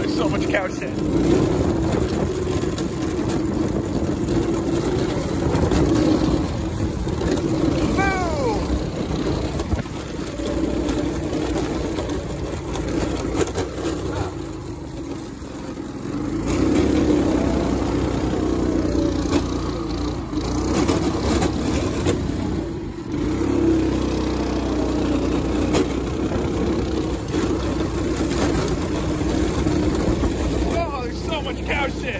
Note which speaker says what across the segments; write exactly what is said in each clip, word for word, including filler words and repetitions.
Speaker 1: there's so much cow shit. Cow shit.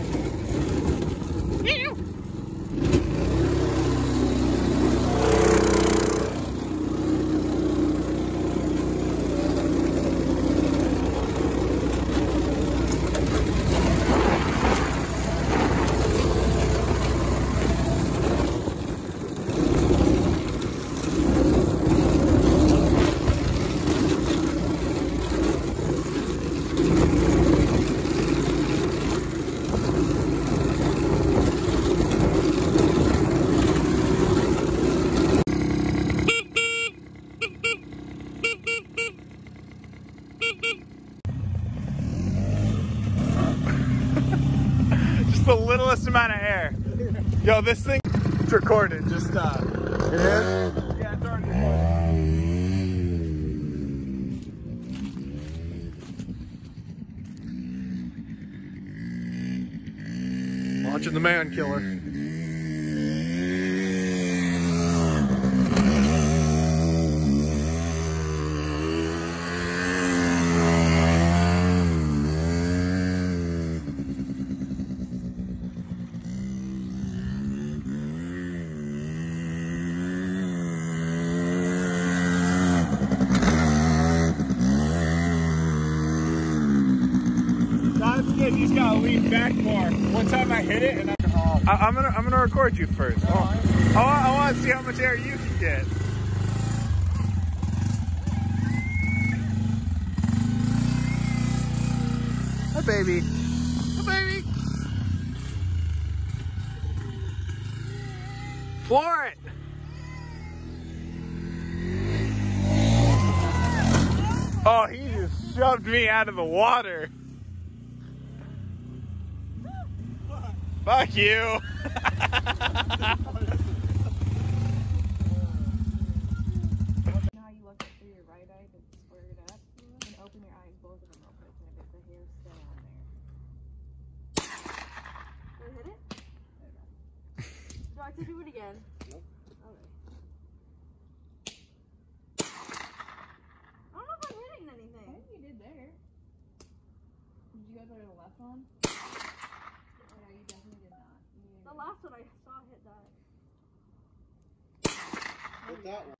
Speaker 1: The littlest amount of air. Yo, this thing it's recorded. Just uh it is? Yeah, it's already recorded. Watching the man killer. You just gotta lean back more. One time I hit it and I, I I'm gonna I'm gonna record you first. Oh, I, want, I want to see how much air you can get. Hi, baby. Hi, baby. Floor it. Oh, he just shoved me out of the water. Fuck you!
Speaker 2: Now you look through your right eye to square it up, and open your eyes, both of them real quick, and if it's a hair still on there. Did I hit it? There we go. Do I have to do it again? Nope. Okay. I don't know if I'm hitting anything. I think you did there. Did you guys already the left one? The last one I saw hit that.
Speaker 3: Hit that one.